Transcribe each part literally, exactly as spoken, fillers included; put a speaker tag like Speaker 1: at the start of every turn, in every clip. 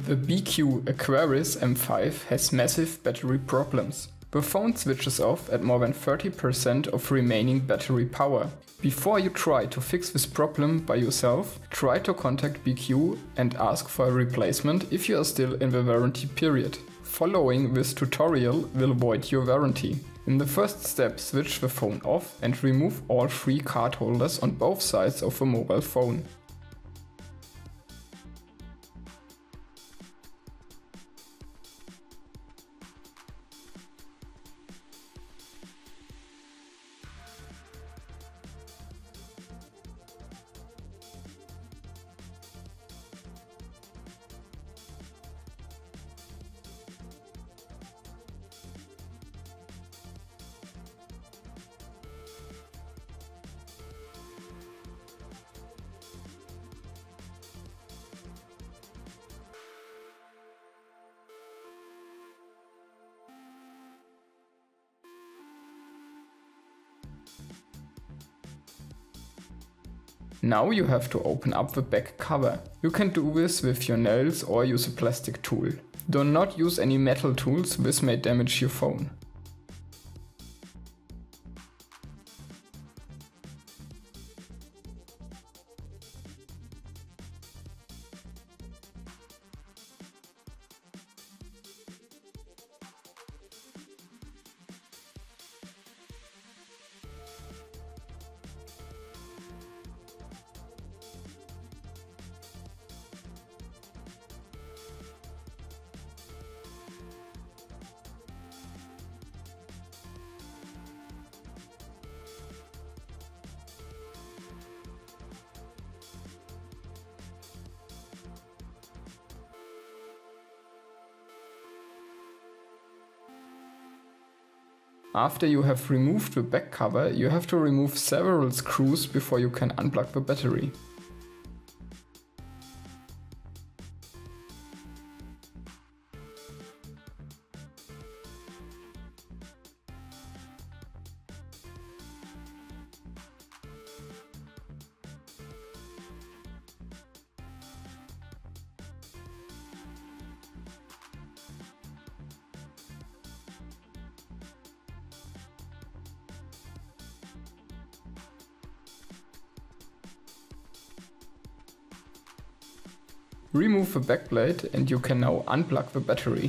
Speaker 1: The B Q Aquaris M five has massive battery problems. The phone switches off at more than thirty percent of remaining battery power. Before you try to fix this problem by yourself, try to contact B Q and ask for a replacement if you are still in the warranty period. Following this tutorial will void your warranty. In the first step, switch the phone off and remove all three card holders on both sides of the mobile phone. Now you have to open up the back cover. You can do this with your nails or use a plastic tool. Do not use any metal tools, this may damage your phone. After you have removed the back cover, you have to remove several screws before you can unplug the battery. Remove the backplate and you can now unplug the battery.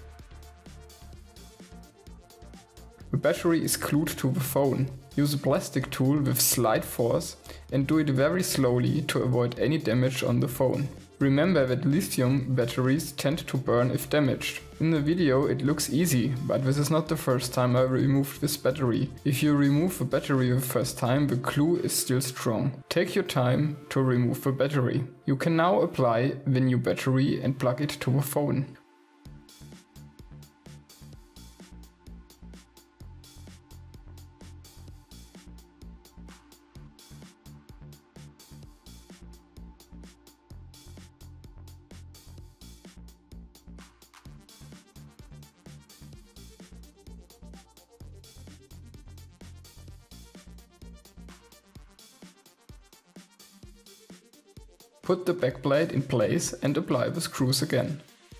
Speaker 1: The battery is glued to the phone. Use a plastic tool with slight force and do it very slowly to avoid any damage on the phone. Remember that lithium batteries tend to burn if damaged. In the video it looks easy, but this is not the first time I removed this battery. If you remove the battery the first time, the glue is still strong. Take your time to remove the battery. You can now apply the new battery and plug it to the phone. Put the backplate in place and apply the screws again.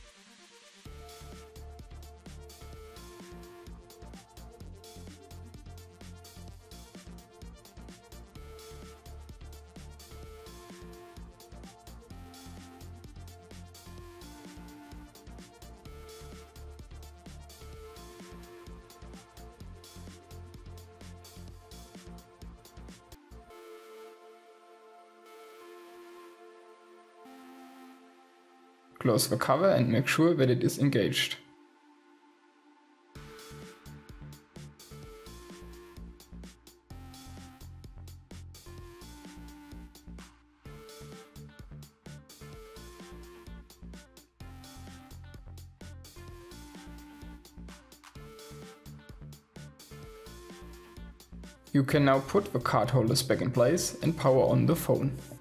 Speaker 1: Close the cover and make sure that it is engaged. You can now put the card holders back in place and power on the phone.